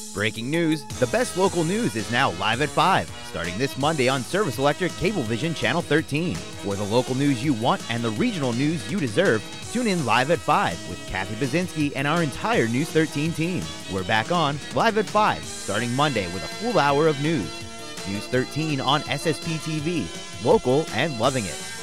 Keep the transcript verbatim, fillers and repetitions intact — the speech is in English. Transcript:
Breaking news, the best local news is now live at five, starting this Monday on Service Electric Cablevision Channel thirteen. For the local news you want and the regional news you deserve, tune in live at five with Kathy Bazinski and our entire News thirteen team. We're back on live at five, starting Monday with a full hour of news. News thirteen on S S P T V, local and loving it.